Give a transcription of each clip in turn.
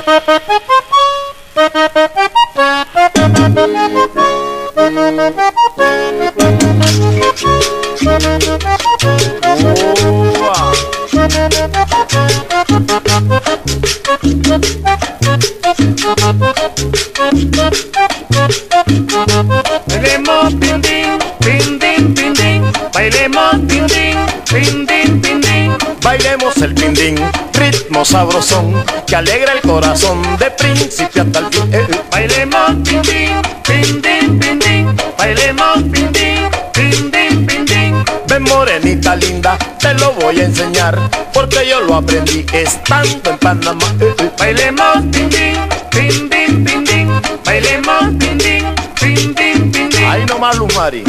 Bailemos pindín, pindín, pindín. Bailemos pindín, pindín, pindín. Bailemos el pindín, ritmo sabrosón que alegra el corazón de principio hasta el fin. Bailemos pindín, pindín, pindín. Bailemos pindín, pindín, pindín. Ven morenita linda, te lo voy a enseñar porque yo lo aprendí estando en Panamá. Bailemos pindín, pindín, pindín. Bailemos pindín, pindín, pindín. Ahí nomás, Luz Mari.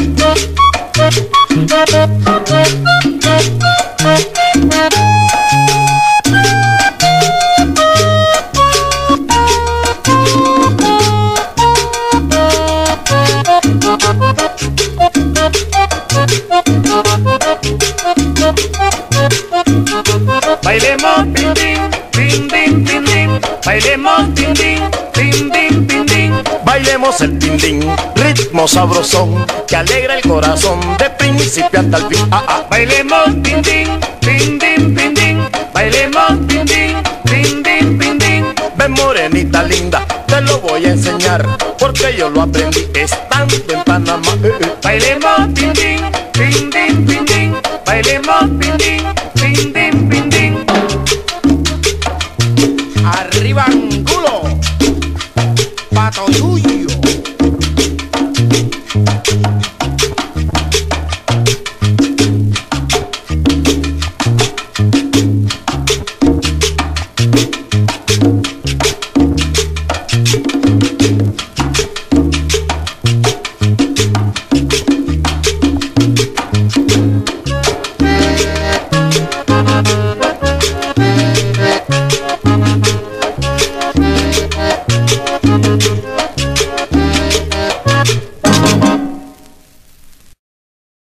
Bailemos pindín, pindín, pindín. Bailemos pindín, pindín, pindín. Bailemos el pindín, ritmo sabrosón que alegra el corazón de principio hasta el fin. Bailemos pindín, pindín, pindín. Bailemos pindín, pindín, pindín. Ven morenita linda, te lo voy a enseñar porque yo lo aprendí estando en Panamá. Bailemos pindín,